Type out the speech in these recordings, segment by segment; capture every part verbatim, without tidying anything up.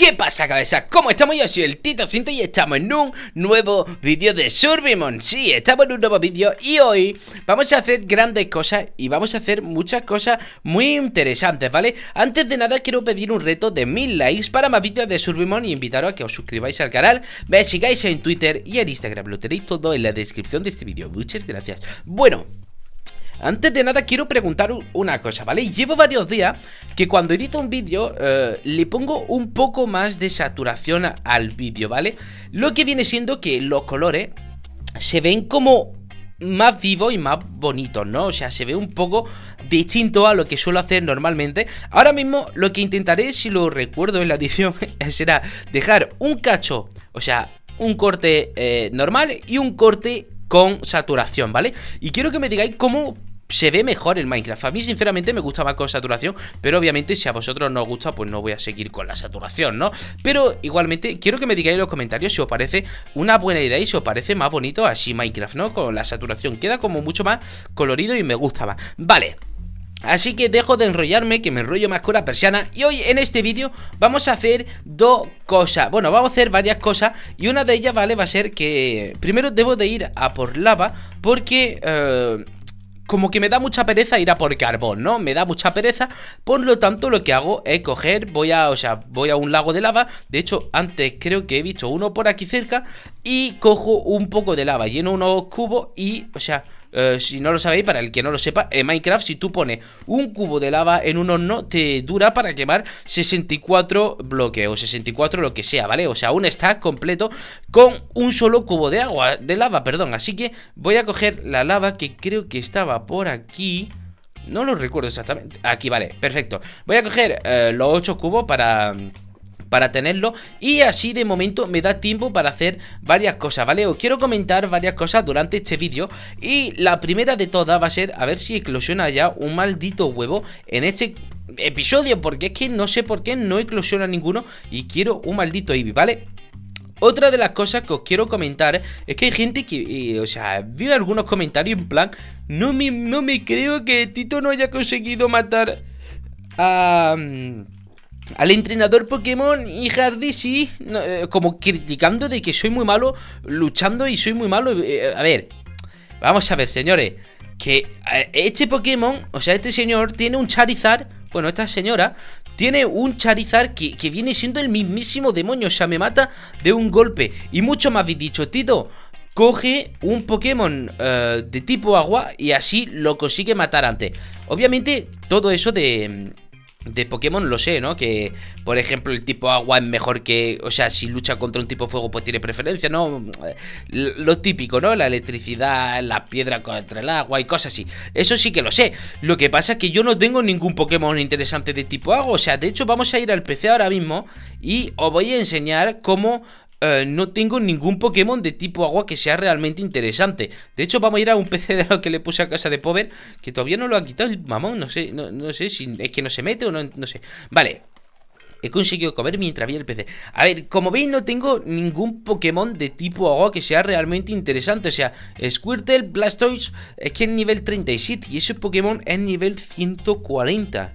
¿Qué pasa, cabeza? ¿Cómo estamos? Yo soy el Tito Cinto y estamos en un nuevo vídeo de Survivor. Sí, estamos en un nuevo vídeo y hoy vamos a hacer grandes cosas y vamos a hacer muchas cosas muy interesantes, ¿vale? Antes de nada quiero pedir un reto de mil likes para más vídeos de Survivor y invitaros a que os suscribáis al canal, me sigáis en Twitter y en Instagram, lo tenéis todo en la descripción de este vídeo. Muchas gracias. Bueno, antes de nada quiero preguntar una cosa, ¿vale? Llevo varios días que cuando edito un vídeo eh, le pongo un poco más de saturación al vídeo, ¿vale? Lo que viene siendo que los colores se ven como más vivos y más bonitos, ¿no? O sea, se ve un poco distinto a lo que suelo hacer normalmente. Ahora mismo lo que intentaré, si lo recuerdo en la edición, será dejar un cacho, o sea, un corte eh, normal y un corte con saturación, ¿vale? Y quiero que me digáis cómo se ve mejor el Minecraft. A mí sinceramente me gusta más con saturación, pero obviamente si a vosotros no os gusta, pues no voy a seguir con la saturación, ¿no? Pero igualmente quiero que me digáis en los comentarios si os parece una buena idea y si os parece más bonito así Minecraft, ¿no? Con la saturación queda como mucho más colorido y me gusta más. Vale, así que dejo de enrollarme, que me enrollo más con la persiana. Y hoy en este vídeo vamos a hacer dos cosas. Bueno, vamos a hacer varias cosas. Y una de ellas, ¿vale? Va a ser que primero debo de ir a por lava, porque eh, como que me da mucha pereza ir a por carbón, ¿no? Me da mucha pereza. Por lo tanto, lo que hago es coger, voy a, o sea, voy a un lago de lava. De hecho, antes creo que he visto uno por aquí cerca. Y cojo un poco de lava, lleno unos cubos y, o sea... Uh, si no lo sabéis, para el que no lo sepa, en Minecraft si tú pones un cubo de lava en un horno te dura para quemar sesenta y cuatro bloques o sesenta y cuatro lo que sea, ¿vale? O sea, un stack completo con un solo cubo de agua, de lava, perdón. Así que voy a coger la lava que creo que estaba por aquí. No lo recuerdo exactamente. Aquí, vale, perfecto. Voy a coger uh, los ocho cubos para... para tenerlo y así de momento me da tiempo para hacer varias cosas, ¿vale? Os quiero comentar varias cosas durante este vídeo y la primera de todas va a ser a ver si eclosiona ya un maldito huevo en este episodio, porque es que no sé por qué no eclosiona ninguno y quiero un maldito Eevee, ¿vale? Otra de las cosas que os quiero comentar es que hay gente que, eh, o sea, vi algunos comentarios en plan, no me, no me creo que Tito no haya conseguido matar a... Um, al entrenador Pokémon y Hardy, sí, no, eh, como criticando de que soy muy malo luchando y soy muy malo. Eh, a ver, vamos a ver, señores, que eh, este Pokémon, o sea, este señor tiene un Charizard, bueno, esta señora tiene un Charizard que, que viene siendo el mismísimo demonio, o sea, me mata de un golpe. Y mucho más habéis dicho, Tito, coge un Pokémon uh, de tipo agua y así lo consigue matar antes. Obviamente, todo eso de... de Pokémon lo sé, ¿no? Que, por ejemplo, el tipo agua es mejor que... O sea, si lucha contra un tipo fuego, pues tiene preferencia, ¿no? Lo típico, ¿no? La electricidad, la piedra contra el agua y cosas así. Eso sí que lo sé. Lo que pasa es que yo no tengo ningún Pokémon interesante de tipo agua. O sea, de hecho, vamos a ir al P C ahora mismo y os voy a enseñar cómo... Uh, no tengo ningún Pokémon de tipo agua que sea realmente interesante. De hecho, vamos a ir a un P C de lo que le puse a casa de Power, que todavía no lo ha quitado el mamón. No sé, no, no sé si es que no se mete o no, no sé. Vale, he conseguido comer mientras vi el P C. A ver, como veis no tengo ningún Pokémon de tipo agua que sea realmente interesante. O sea, Squirtle, Blastoise es que es nivel treinta y siete y ese Pokémon es nivel ciento cuarenta.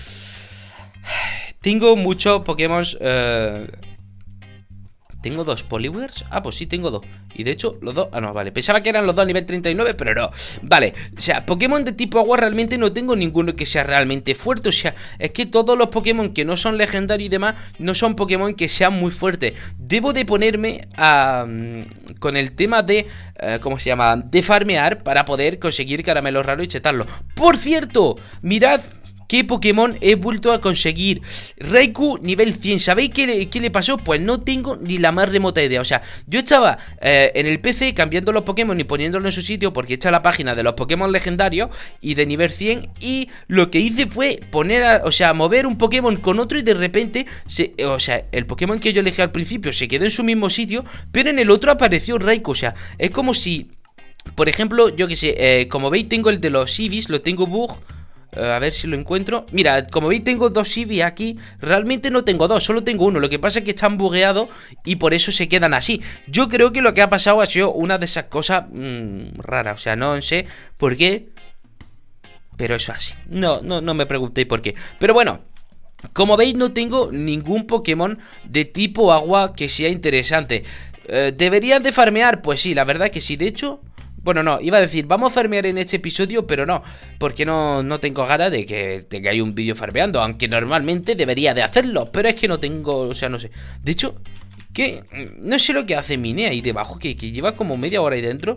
Tengo muchos Pokémon... Uh... ¿Tengo dos Poliwhirls? Ah, pues sí, tengo dos. Y de hecho, los dos... Ah, no, vale. Pensaba que eran los dos a nivel treinta y nueve, pero no. Vale. O sea, Pokémon de tipo agua realmente no tengo ninguno que sea realmente fuerte. O sea, es que todos los Pokémon que no son legendarios y demás no son Pokémon que sean muy fuertes. Debo de ponerme a... con el tema de... Uh, ¿cómo se llama? De farmear para poder conseguir caramelos raros y chetarlos. Por cierto, mirad... ¿qué Pokémon he vuelto a conseguir? Raikou nivel cien. ¿Sabéis qué le, qué le pasó? Pues no tengo ni la más remota idea. O sea, yo estaba eh, en el P C cambiando los Pokémon y poniéndolo en su sitio porque está la página de los Pokémon legendarios y de nivel cien. Y lo que hice fue poner, a, o sea, mover un Pokémon con otro y de repente, se, o sea, el Pokémon que yo elegí al principio se quedó en su mismo sitio, pero en el otro apareció Raikou. O sea, es como si, por ejemplo, yo que sé, eh, como veis tengo el de los Eevees, lo tengo bug. A ver si lo encuentro. Mira, como veis tengo dos Eevee aquí. Realmente no tengo dos, solo tengo uno. Lo que pasa es que están bugueados y por eso se quedan así. Yo creo que lo que ha pasado ha sido una de esas cosas mmm, raras. O sea, no sé por qué, pero eso así. No, no, no me preguntéis por qué. Pero bueno, Como veis, no tengo ningún Pokémon de tipo agua que sea interesante. eh, ¿Deberían de farmear? Pues sí, la verdad que sí. De hecho, bueno, no, iba a decir, vamos a farmear en este episodio, pero no, porque no, no tengo ganas de que tengáis un vídeo farmeando. Aunque normalmente debería de hacerlo, pero es que no tengo, o sea, no sé. De hecho, que no sé lo que hace Mine ahí debajo, que, que lleva como media hora ahí dentro.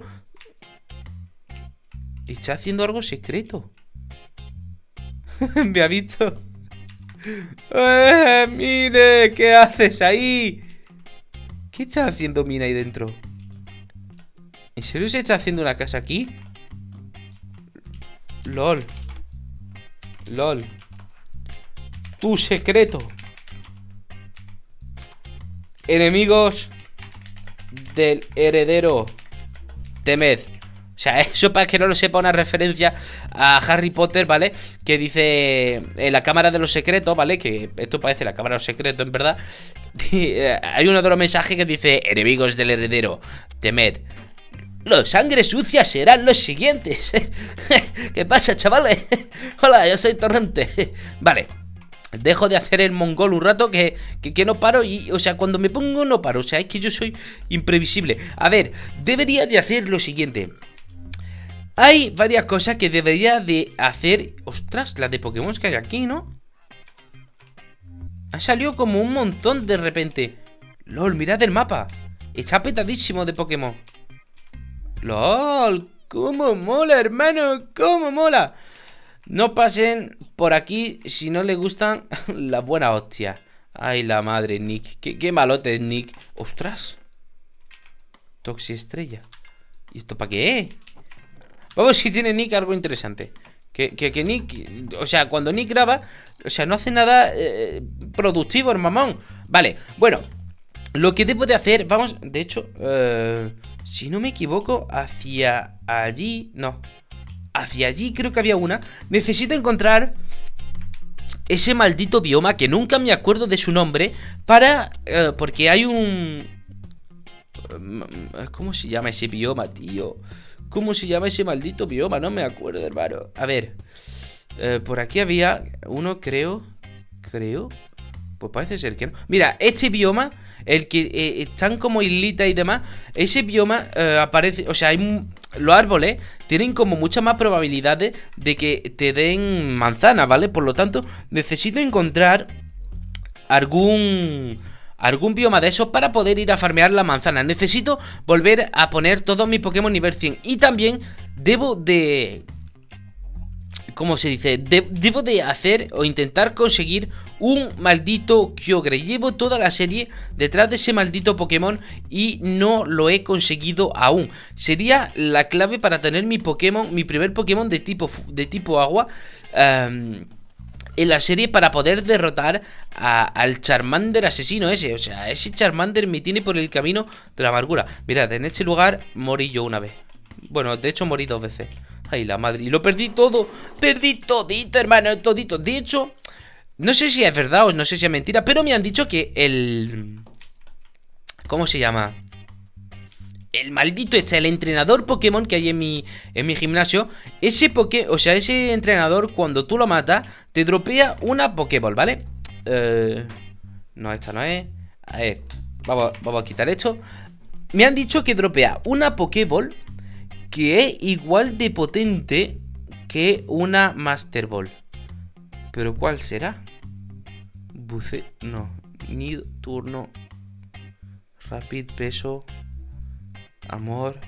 Está haciendo algo secreto. Me ha visto. ¡Eh, Mine! ¿Qué haces ahí? ¿Qué está haciendo Mine ahí dentro? ¿En serio se está haciendo una casa aquí? LOL. LOL. Tu secreto. Enemigos del heredero. Temed. O sea, eso para que no lo sepa, una referencia a Harry Potter, ¿vale? Que dice en la cámara de los secretos, ¿vale? Que esto parece la cámara de los secretos, en verdad. Hay uno de los mensajes que dice: enemigos del heredero, temed. Los sangre sucia serán los siguientes. ¿Qué pasa, chavales? Hola, yo soy Torrente. Vale. Dejo de hacer el mongol un rato que, que, que no paro y, o sea, cuando me pongo no paro. O sea, es que yo soy imprevisible. A ver, debería de hacer lo siguiente. Hay varias cosas que debería de hacer. Ostras, las de Pokémon que hay aquí, ¿no? Ha salido como un montón de repente. LOL, mirad el mapa. Está petadísimo de Pokémon. LOL, cómo mola, hermano. Cómo mola. No pasen por aquí si no les gustan las buenas hostias. Ay, la madre, Nick. Qué, qué malote es Nick. Ostras. Toxi estrella. ¿Y esto para qué es? Vamos, si tiene Nick algo interesante. Que, que, que Nick, o sea, cuando Nick graba, o sea, no hace nada eh, productivo, el mamón. Vale, bueno, lo que debo de hacer, vamos, de hecho, eh, si no me equivoco, hacia allí, no, hacia allí creo que había una. Necesito encontrar ese maldito bioma que nunca me acuerdo de su nombre. Para, eh, porque hay un... ¿Cómo se llama ese bioma, tío? ¿Cómo se llama ese maldito bioma? No me acuerdo, hermano. A ver, eh, por aquí había uno, creo. Creo. Pues parece ser que no. Mira, este bioma, el que eh, están como islitas y demás, ese bioma eh, aparece, o sea, hay los árboles tienen como muchas más probabilidades de que te den manzanas, ¿vale? Por lo tanto, necesito encontrar algún... algún bioma de esos para poder ir a farmear la manzana. Necesito volver a poner todos mis Pokémon nivel cien. Y también debo de... ¿Cómo se dice? De, debo de hacer o intentar conseguir un maldito Kyogre. Llevo toda la serie detrás de ese maldito Pokémon y no lo he conseguido aún. Sería la clave para tener mi Pokémon, mi primer Pokémon de tipo, de tipo agua, um, en la serie, para poder derrotar a, al Charmander asesino ese. O sea, ese Charmander me tiene por el camino de la amargura. Mirad, en este lugar morí yo una vez. Bueno, de hecho morí dos veces. Ay, la madre, y lo perdí todo. Perdí todito, hermano, todito. De hecho, no sé si es verdad o no sé si es mentira, pero me han dicho que el... ¿Cómo se llama? El maldito este, el entrenador Pokémon que hay en mi, en mi gimnasio. Ese Poké, o sea, ese entrenador, cuando tú lo matas, te dropea una Pokéball, ¿vale? Eh, no, esta no es. A ver, vamos, vamos a quitar esto. Me han dicho que dropea una Pokéball que es igual de potente que una Master Ball. ¿Pero cuál será? Buce... No. Nido, turno. Rapid, peso. Amor.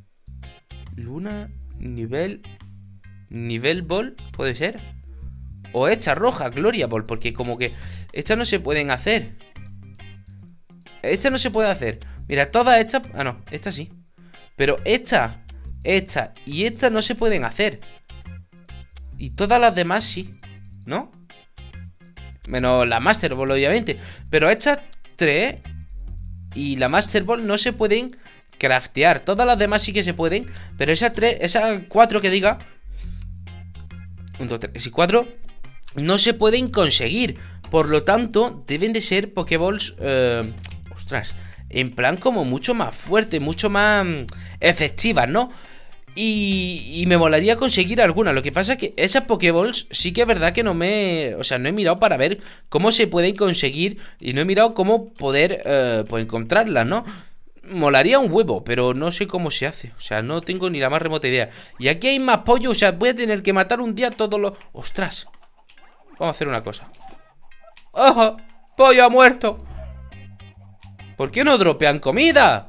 Luna. Nivel. Nivel Ball. ¿Puede ser? O esta roja, Gloria Ball. Porque como que estas no se pueden hacer. Esta no se puede hacer. Mira, todas estas... Ah, no, esta sí. Pero esta, esta y esta no se pueden hacer. Y todas las demás sí, ¿no? Menos la Master Ball, obviamente. Pero estas tres y la Master Ball no se pueden craftear. Todas las demás sí que se pueden. Pero esas tres, esas cuatro que diga, un, dos, tres y cuatro, no se pueden conseguir. Por lo tanto, deben de ser Pokéballs eh, ostras, en plan como mucho más fuerte, mucho más efectivas, ¿no? Y, y me molaría conseguir alguna. Lo que pasa es que esas Pokéballs sí que es verdad que no me... O sea, no he mirado para ver cómo se pueden conseguir. Y no he mirado cómo poder eh, pues encontrarlas, ¿no? Molaría un huevo, pero no sé cómo se hace. O sea, no tengo ni la más remota idea. Y aquí hay más pollo, o sea, voy a tener que matar un día todos los... ¡Ostras! Vamos a hacer una cosa. ¡Ojo! ¡Pollo ha muerto! ¿Por qué no dropean comida?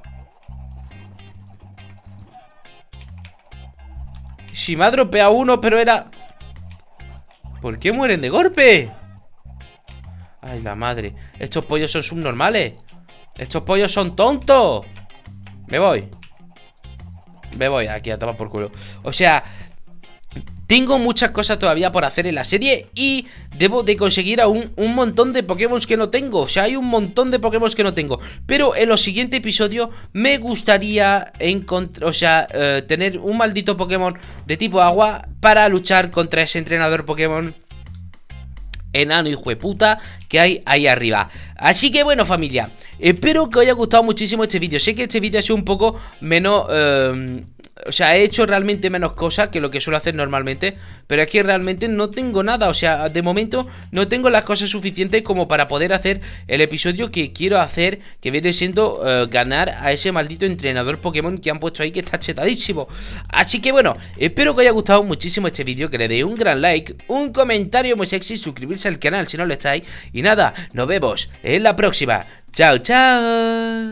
Si me ha dropeado uno, pero era... ¿Por qué mueren de golpe? Ay, la madre. Estos pollos son subnormales. Estos pollos son tontos. Me voy. Me voy aquí a tomar por culo. O sea... Tengo muchas cosas todavía por hacer en la serie y debo de conseguir aún un montón de Pokémon que no tengo. O sea, hay un montón de Pokémon que no tengo. Pero en los siguientes episodios me gustaría encontrar, o sea, eh, tener un maldito Pokémon de tipo agua para luchar contra ese entrenador Pokémon enano hijo de puta que hay ahí arriba. Así que bueno, familia, espero que os haya gustado muchísimo este vídeo. Sé que este vídeo ha sido un poco menos... Eh, o sea, he hecho realmente menos cosas que lo que suelo hacer normalmente, pero es que realmente no tengo nada. O sea, de momento no tengo las cosas suficientes como para poder hacer el episodio que quiero hacer, que viene siendo eh, ganar a ese maldito entrenador Pokémon que han puesto ahí, que está chetadísimo. Así que bueno, espero que os haya gustado muchísimo este vídeo, que le deis un gran like, un comentario muy sexy, suscribirse al canal si no lo estáis. Y nada, nos vemos en la próxima. Chao, chao.